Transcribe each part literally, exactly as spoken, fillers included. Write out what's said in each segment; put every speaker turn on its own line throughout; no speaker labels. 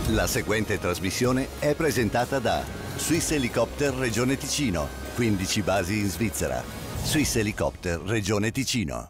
La seguente trasmissione è presentata da Swiss Helicopter Regione Ticino, quindici basi in Svizzera. Swiss Helicopter Regione Ticino.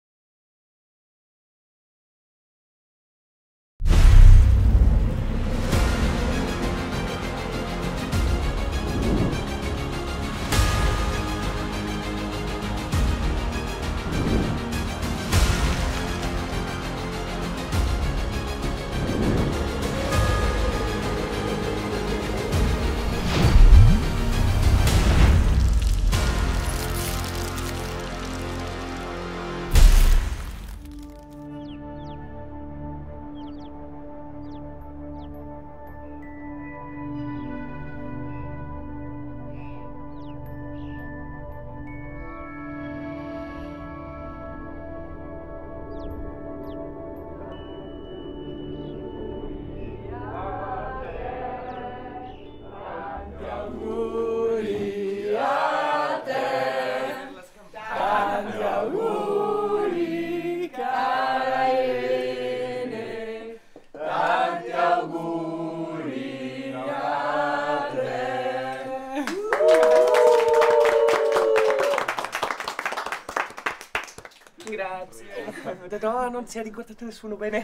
No, non si è ricordato nessuno bene.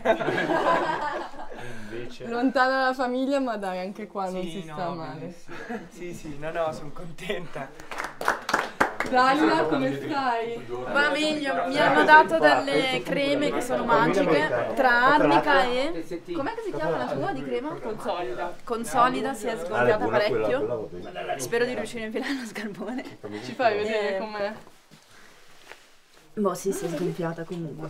Invece... Lontana dalla famiglia, ma dai, anche qua sì, non si no, sta male.
Sì, sì, no, no, sono contenta.
Dalila, come stai?
Va meglio, mi hanno dato delle creme che sono magiche, tra arnica e... Com'è che si chiama la tua di crema? Consolida. Consolida, si è sgonfiata parecchio. Spero di riuscire a infilare lo scalpone.
Ci fai vedere com'è?
Boh, sì, si è sgonfiata comunque.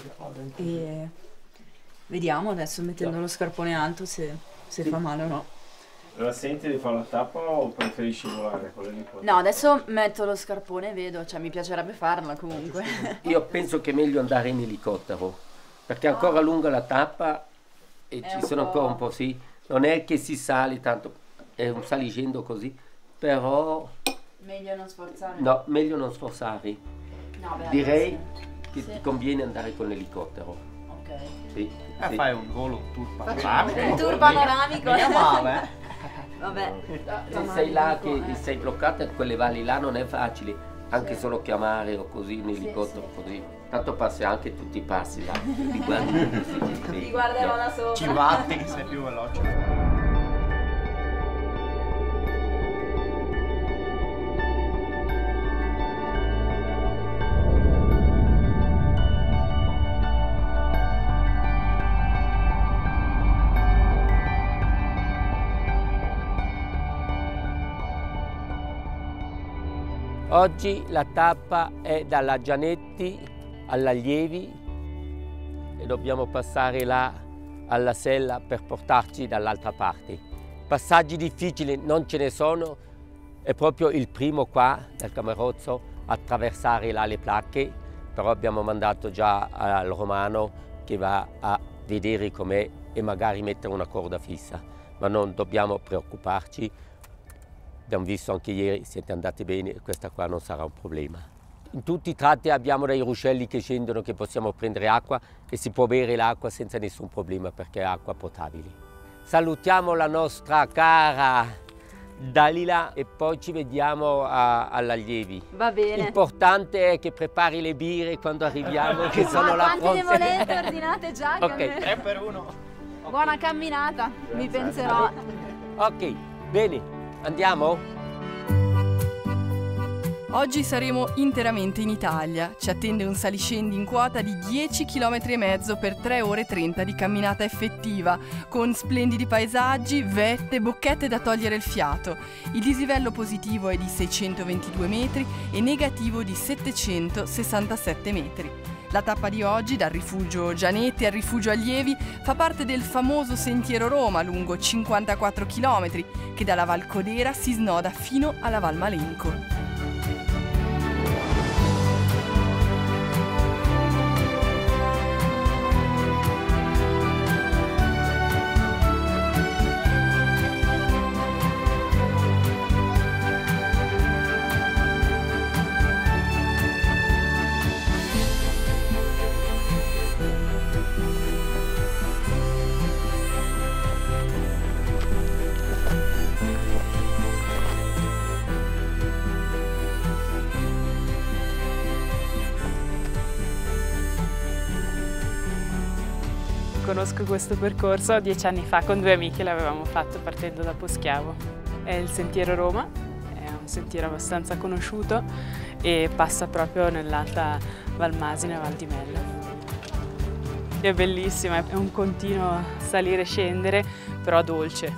E vediamo adesso mettendo lo scarpone alto se, se fa male o no.
La senti di fare la tappa o preferisci volare con l'elicottero?
No, adesso metto lo scarpone e vedo, cioè mi piacerebbe farla comunque.
Io penso che è meglio andare in elicottero, perché è ancora lunga la tappa e
è
ci sono ancora un po', sì. Non è che si sali tanto, è un saligendo così, però...
Meglio non sforzare.
No, meglio non sforzare.
No, beh,
direi che
sì.
ti conviene andare con l'elicottero.
Ok.
Sì,
eh,
sì.
Fai un volo, un tour panoramico.
Un tour panoramico.
Non è male, eh?
Vabbè.
Se sei là che eh. sei bloccata in quelle valli là non è facile, anche sì. solo chiamare o così in elicottero, sì, sì. così. Tanto passi anche tutti i passi là. Ti guardi,
ti guarderò da sopra.
Ci batti che sei più veloce.
Oggi la tappa è dalla Gianetti all'Allievi e dobbiamo passare là alla Sella per portarci dall'altra parte. Passaggi difficili non ce ne sono, è proprio il primo qua dal Camarozzo attraversare là le placche, però abbiamo mandato già al Romano che va a vedere com'è e magari mettere una corda fissa, ma non dobbiamo preoccuparci. Abbiamo visto anche ieri, siete andati bene e questa qua non sarà un problema. In tutti i tratti abbiamo dei ruscelli che scendono che possiamo prendere acqua e si può bere l'acqua senza nessun problema perché è acqua potabile. Salutiamo la nostra cara Dalila e poi ci vediamo all'Allievi.
Va bene.
L'importante è che prepari le birre quando arriviamo che sono là pronte.
Quante ne volete ordinate già?
Ok,
tre per uno.
Buona camminata, mi penserò.
Ok, bene. Andiamo?
Oggi saremo interamente in Italia. Ci attende un saliscendi in quota di dieci chilometri e mezzo per tre ore e trenta di camminata effettiva, con splendidi paesaggi, vette, bocchette da togliere il fiato. Il dislivello positivo è di seicentoventidue metri e negativo di settecentosessantasette metri. La tappa di oggi, dal rifugio Gianetti al rifugio Allievi, fa parte del famoso Sentiero Roma, lungo cinquantaquattro chilometri, che dalla Val Codera si snoda fino alla Val Malenco.
conosco questo percorso, dieci anni fa con due amiche l'avevamo fatto partendo da Poschiavo. È il Sentiero Roma, è un sentiero abbastanza conosciuto e passa proprio nell'alta Valmasina, Val di Mella. È bellissima, è un continuo salire e scendere, però dolce.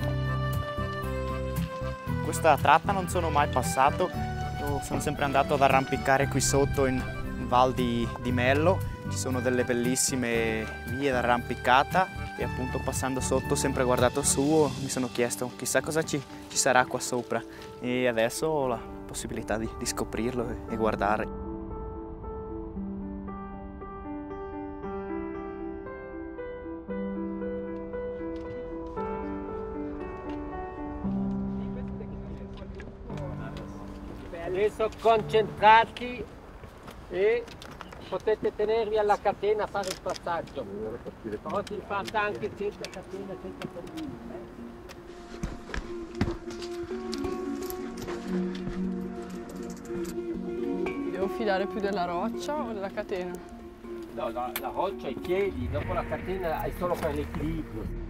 Questa tratta non sono mai passato, io sono sempre andato ad arrampicare qui sotto in, in Val di, di Mello. Ci sono delle bellissime vie d'arrampicata e appunto passando sotto ho sempre guardato su, mi sono chiesto chissà cosa ci, ci sarà qua sopra e adesso ho la possibilità di, di scoprirlo e, e guardare.
Adesso concentrati e potete tenervi alla catena a fare il passaggio. Però si fate anche senza catena, senza problemi.
Devo filare più della roccia o della catena?
No, la, la roccia, i piedi, dopo la catena è solo per l'equilibrio.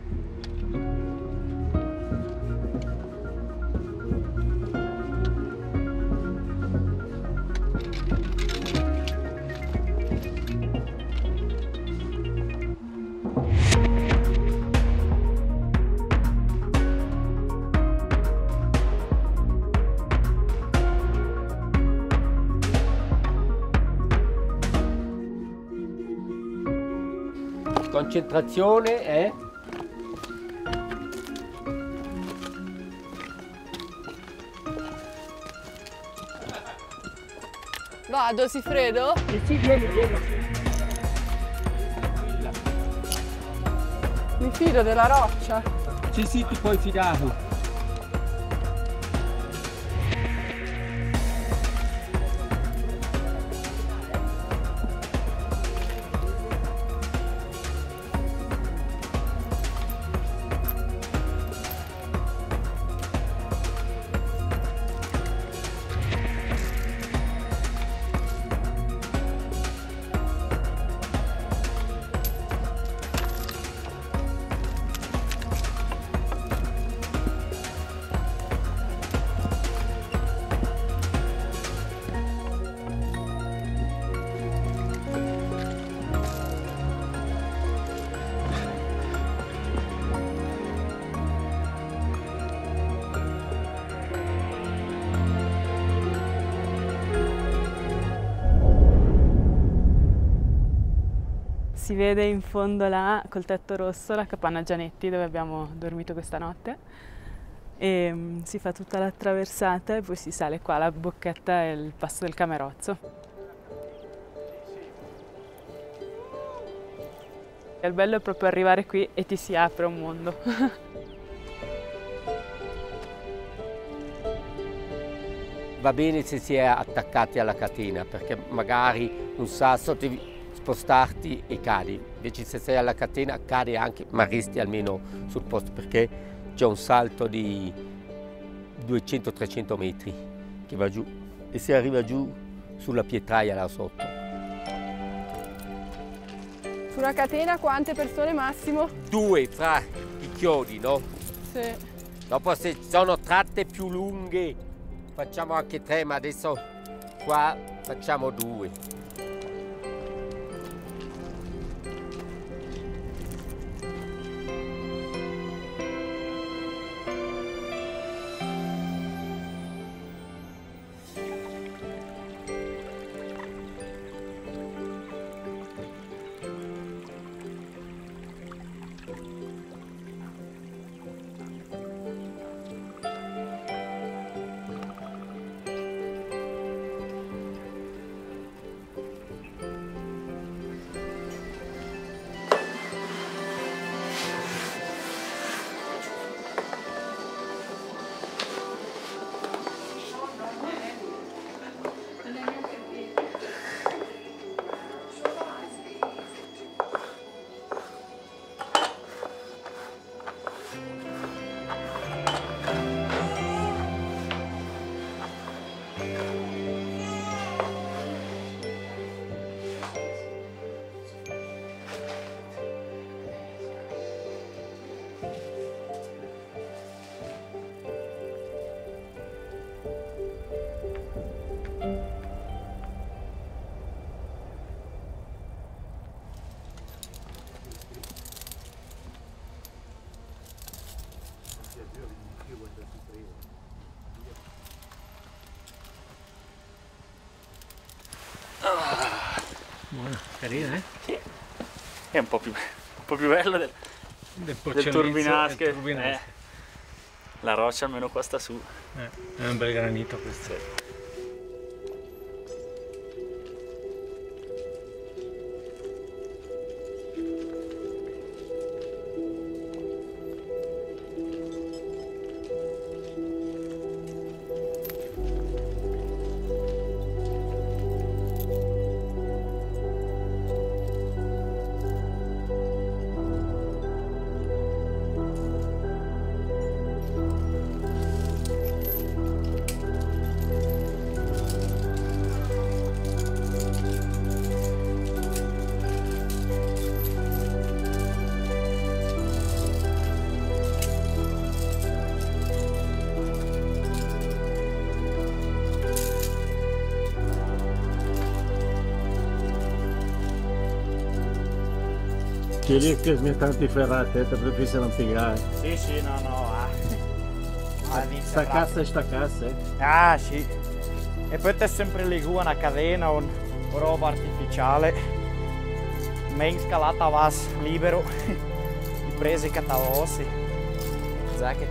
Concentrazione, eh?
Vado, Sifredo?
Sì, sì, vieni, vieni.
Mi fido della roccia?
Sì, sì, ti puoi fidare.
Si vede in fondo là, col tetto rosso, la capanna Gianetti dove abbiamo dormito questa notte e um, si fa tutta la traversata e poi si sale qua, la Bocchetta e il passo del Camerozzo. E il bello è proprio arrivare qui e ti si apre un mondo.
Va bene se si è attaccati alla catena, perché magari un sasso ti spostarti e cadi, invece se sei alla catena cadi anche, ma resti almeno sul posto perché c'è un salto di duecento trecento metri che va giù e si arriva giù sulla pietraia là sotto.
Su una catena quante persone massimo?
Due fra i chiodi, no?
Sì.
Dopo se sono tratte più lunghe facciamo anche tre, ma adesso qua facciamo due.
Buona, carina, eh?
Sì. È un po' più, un po' più bello del,
del,
del Turbinasche.
Del Turbinasche.
Eh, la roccia almeno qua sta su.
Eh, è un bel granito questo.
Sì.
Ti riesci a smettere ferrate, te preferisci arrampicare.
Sì, sì, no, no. Ah. Ah,
staccasse e staccasse.
Ah, sì. E poi c'è sempre lì una catena o roba artificiale. Ma in scalata vas libero. Di prese catavosi. Zacche.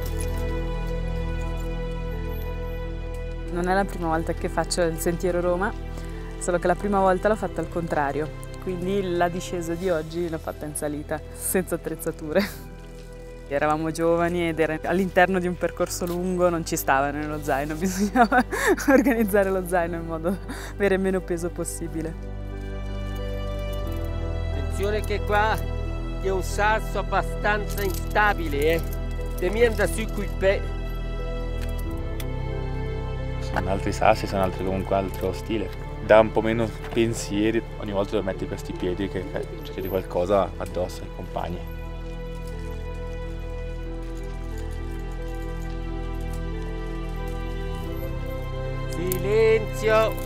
Non è la prima volta che faccio il Sentiero Roma, solo che la prima volta l'ho fatta al contrario. Quindi la discesa di oggi l'ho fatta in salita, senza attrezzature. Eravamo giovani ed era all'interno di un percorso lungo, non ci stava nello zaino, bisognava organizzare lo zaino in modo da avere meno peso possibile.
Attenzione che qua è un sasso abbastanza instabile, eh. Devi andare su qui per...
Sono altri sassi, sono altri comunque altro stile. Dà un po' meno pensieri ogni volta che metti questi piedi che cerchi di qualcosa addosso ai compagni.
Silenzio!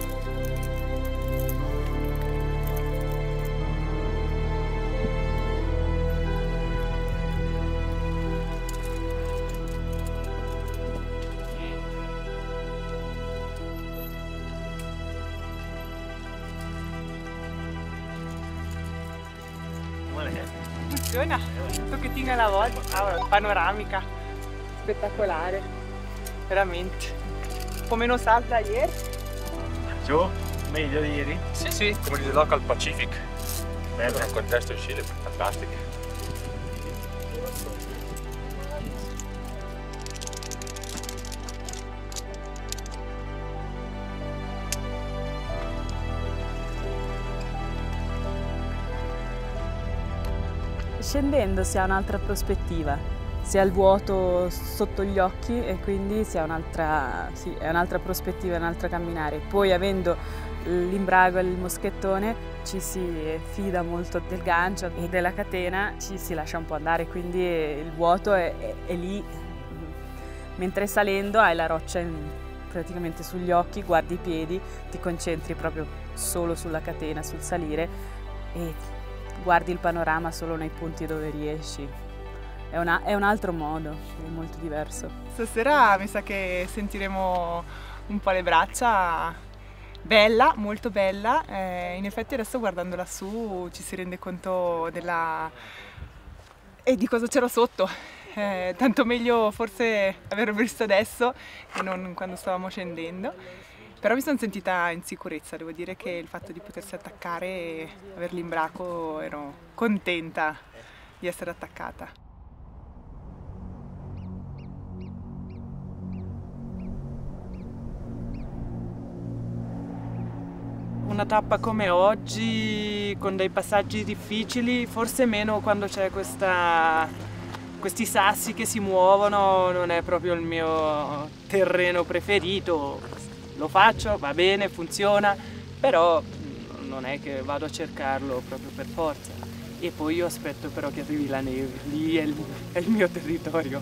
Funziona, un pochettino alla volta, ah, panoramica, spettacolare, veramente. Un po' meno salta ieri.
Giù, meglio di ieri?
Sì, sì.
Come di Local Pacific. Bello, nel contesto in Cile, fantastico.
Scendendo si ha un'altra prospettiva, si ha il vuoto sotto gli occhi e quindi si ha un'altra sì, è un'altra prospettiva, un'altra camminare. Poi avendo l'imbrago e il moschettone ci si fida molto del gancio e della catena, ci si lascia un po' andare, quindi il vuoto è, è, è lì, mentre salendo hai la roccia in, praticamente sugli occhi, guardi i piedi, ti concentri proprio solo sulla catena, sul salire e guardi il panorama solo nei punti dove riesci. È, una, è un altro modo, è molto diverso.
Stasera mi sa che sentiremo un po' le braccia. Bella, molto bella. Eh, in effetti adesso guardando lassù ci si rende conto della... e di cosa c'era sotto. Eh, tanto meglio forse averlo visto adesso e non quando stavamo scendendo. Però mi sono sentita in sicurezza, devo dire che il fatto di potersi attaccare e aver l'imbraco, ero contenta di essere attaccata. Una tappa come oggi, con dei passaggi difficili, forse meno quando c'è questa... questi sassi che si muovono, non è proprio il mio terreno preferito. Lo faccio, va bene, funziona, però non è che vado a cercarlo proprio per forza. E poi io aspetto però che arrivi la neve, lì è il, è il mio territorio.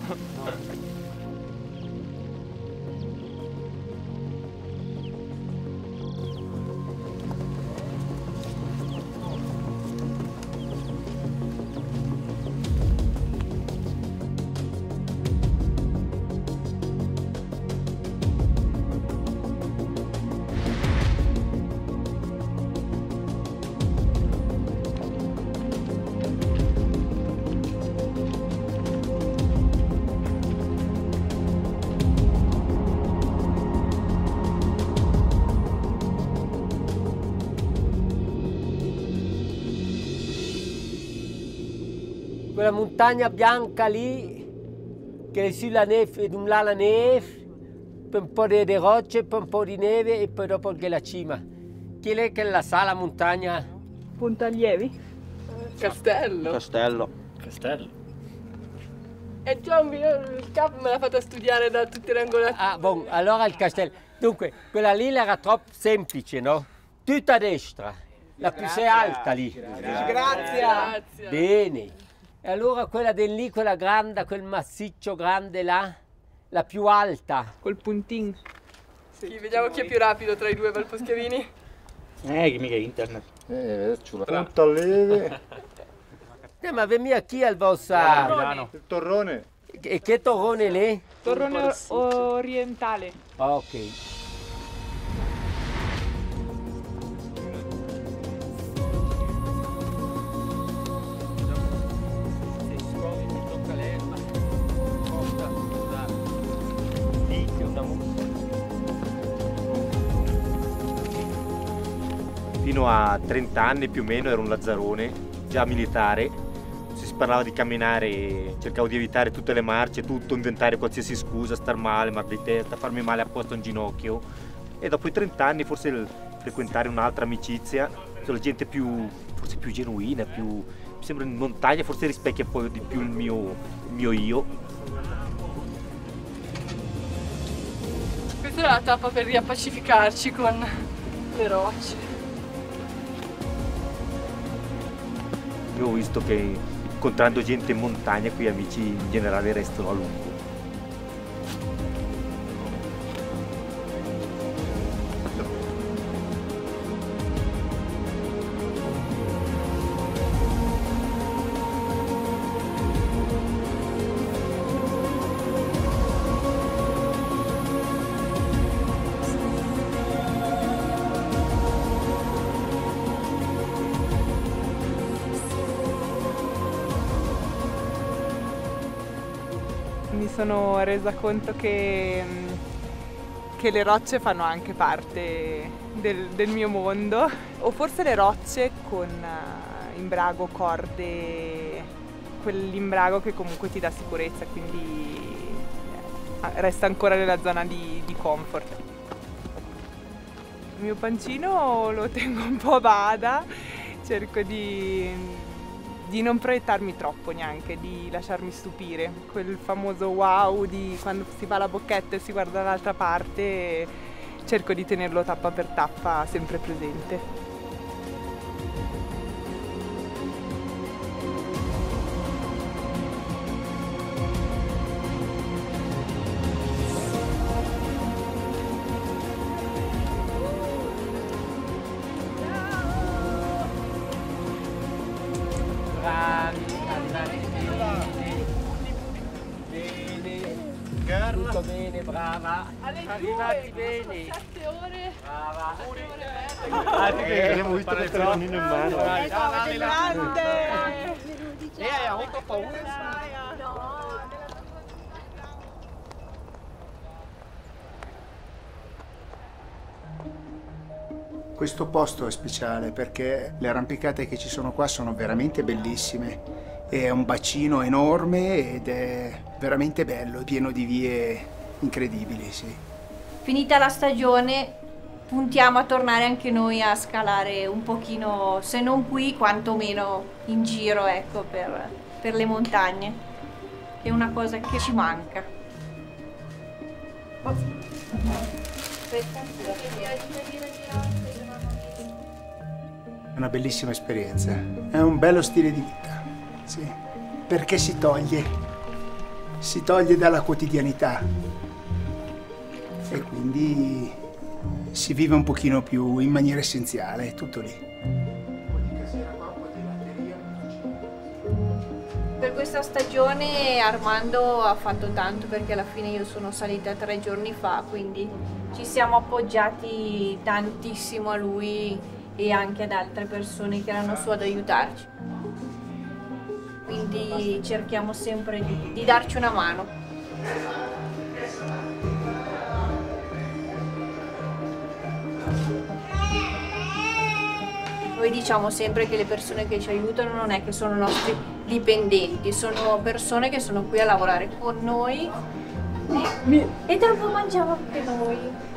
quella montagna bianca lì, che è sulla neve, d'un là la neve, poi un po' di, di rocce, poi un po' di neve e poi dopo anche la cima. Chi è che la sa la montagna?
Puntallievi?
Castello.
Castello.
Castello.
E Giambi, il capo me l'ha fatta studiare da tutte le angolazioni.
Ah, bon, allora il castello. Dunque, quella lì era troppo semplice, no? Tutta a destra, la più sei alta lì.
Grazie.
Grazie.
Bene. E allora quella di lì, quella grande, quel massiccio grande là, la più alta.
Col puntin.
Sì, vediamo chi è più rapido tra i due Valposchiavini.
Eh, che mica internet.
Eh, Puntallievi.
Eh, ma veniva chi al vostro...
Milano.
Il torrone.
E che torrone lì?
Torrone orientale.
Ok.
Fino a trenta anni più o meno ero un lazzarone, già militare. Se si parlava di camminare, cercavo di evitare tutte le marce, tutto, inventare qualsiasi scusa, star male, mal di testa, farmi male apposta a un ginocchio. E dopo i trenta anni forse il frequentare un'altra amicizia, la gente più, forse più genuina, più, mi sembra in montagna, forse rispecchia un po' di più il mio, il mio io.
Questa è la tappa per riappacificarci con le rocce.
Io ho visto che incontrando gente in montagna, qui amici in generale restano a lungo.
Mi sono resa conto che, che le rocce fanno anche parte del, del mio mondo, o forse le rocce con uh, imbrago, corde, quell'imbrago che comunque ti dà sicurezza, quindi eh, resta ancora nella zona di, di comfort. Il mio pancino lo tengo un po' a bada, cerco di... di non proiettarmi troppo neanche, di lasciarmi stupire. Quel famoso wow di quando si fa la bocchetta e si guarda dall'altra parte, cerco di tenerlo tappa per tappa sempre presente.
Tutto bene, brava. Arrivati bene.
sette ore.
Brava.
Ah, sì, che abbiamo visto il telefonino in mano.
Grande! Grande!
E hai avuto paura?
Questo posto è speciale perché le arrampicate che ci sono qua sono veramente bellissime. È un bacino enorme ed è veramente bello, pieno di vie incredibili, sì.
Finita la stagione puntiamo a tornare anche noi a scalare un pochino, se non qui, quantomeno in giro, ecco, per, per le montagne. È una cosa che ci manca.
È una bellissima esperienza, è un bello stile di vita, sì, perché si toglie, si toglie dalla quotidianità e quindi si vive un pochino più in maniera essenziale, è tutto lì.
Per questa stagione Armando ha fatto tanto perché alla fine io sono salita tre giorni fa, quindi ci siamo appoggiati tantissimo a lui e anche ad altre persone che erano su ad aiutarci. Quindi cerchiamo sempre di, di darci una mano. Noi diciamo sempre che le persone che ci aiutano non è che sono nostri dipendenti, sono persone che sono qui a lavorare con noi e dopo mangiamo anche noi.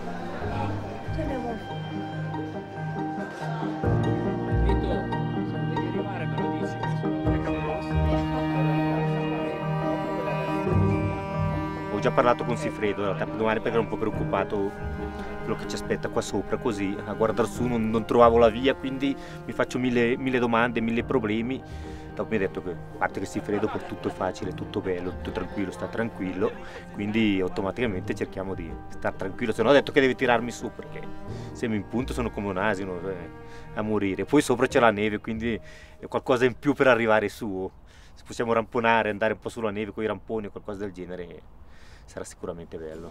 Ho già parlato con Sifredo della tappa domani perché ero un po' preoccupato quello che ci aspetta qua sopra, così a guardare su non, non trovavo la via, quindi mi faccio mille, mille domande, mille problemi. Dopo mi ha detto che a parte che Sifredo per tutto è facile, tutto bello, tutto tranquillo, sta tranquillo, quindi automaticamente cerchiamo di stare tranquillo, se no ha detto che deve tirarmi su perché se mi impunto sono come un asino eh, a morire. Poi sopra c'è la neve, quindi è qualcosa in più per arrivare su. Se possiamo ramponare, andare un po' sulla neve con i ramponi o qualcosa del genere, sarà sicuramente bello.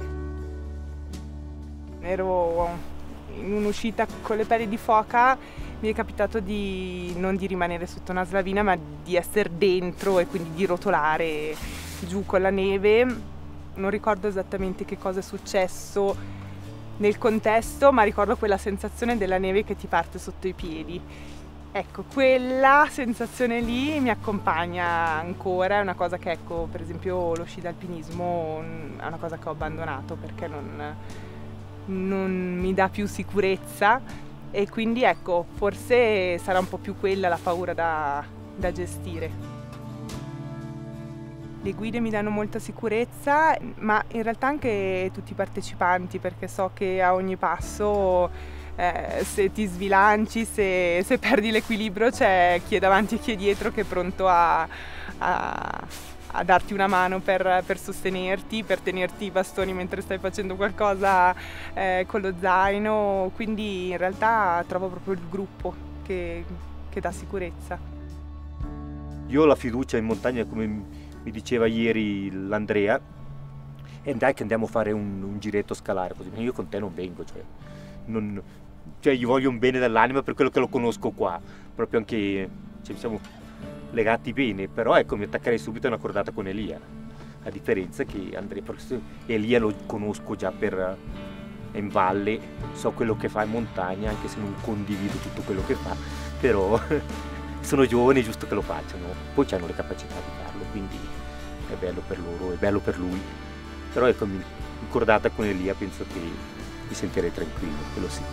Ero in un'uscita con le pelli di foca, mi è capitato di non di rimanere sotto una slavina ma di essere dentro e quindi di rotolare giù con la neve. Non ricordo esattamente che cosa è successo nel contesto, ma ricordo quella sensazione della neve che ti parte sotto i piedi. Ecco, quella sensazione lì mi accompagna ancora, è una cosa che, ecco, per esempio lo sci d'alpinismo è una cosa che ho abbandonato perché non, non mi dà più sicurezza e quindi, ecco, forse sarà un po' più quella la paura da, da gestire. Le guide mi danno molta sicurezza, ma in realtà anche tutti i partecipanti, perché so che a ogni passo Eh, se ti sbilanci, se, se perdi l'equilibrio, c'è chi è davanti e chi è dietro che è pronto a, a, a darti una mano per, per sostenerti, per tenerti i bastoni mentre stai facendo qualcosa eh, con lo zaino, quindi in realtà trovo proprio il gruppo che, che dà sicurezza.
Io ho la fiducia in montagna, come mi diceva ieri l'Andrea, e dai che andiamo a fare un, un giretto a scalare, così io con te non vengo, cioè, non, cioè gli voglio un bene dell'anima per quello che lo conosco qua, proprio anche, cioè, siamo legati bene, però ecco mi attaccherei subito a una cordata con Elia, a differenza che Andrea, Elia lo conosco già per in valle, so quello che fa in montagna, anche se non condivido tutto quello che fa, però sono giovani, è giusto che lo facciano, poi hanno le capacità di farlo, quindi è bello per loro, è bello per lui, però ecco in cordata con Elia penso che mi sentirei tranquillo, quello sì.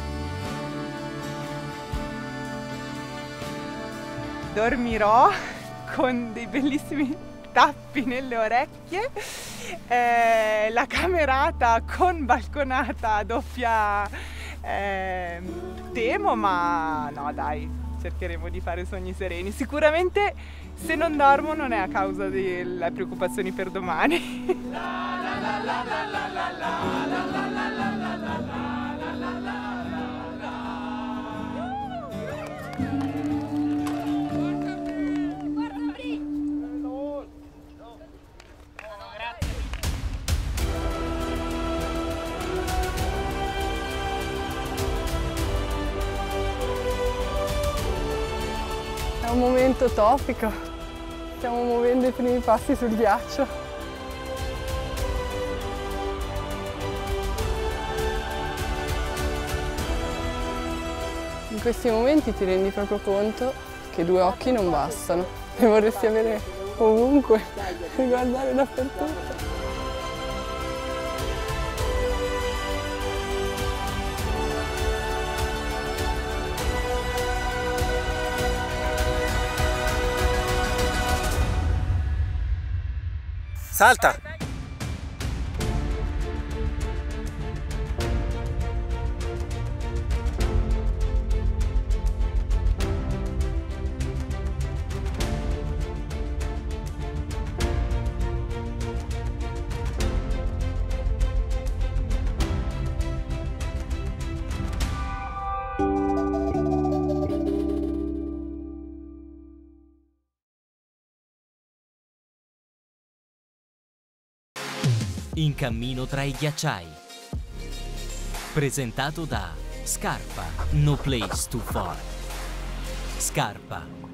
Dormirò con dei bellissimi tappi nelle orecchie, eh, la camerata con balconata a doppia eh, temo, ma no dai, cercheremo di fare sogni sereni. Sicuramente se non dormo non è a causa delle preoccupazioni per domani.
È un momento topico, stiamo muovendo i primi passi sul ghiaccio. In questi momenti ti rendi proprio conto che due occhi non bastano, ne vorresti avere ovunque e guardare dappertutto.
Salta!
In cammino tra i ghiacciai. Presentato da Scarpa, no place too far. Scarpa,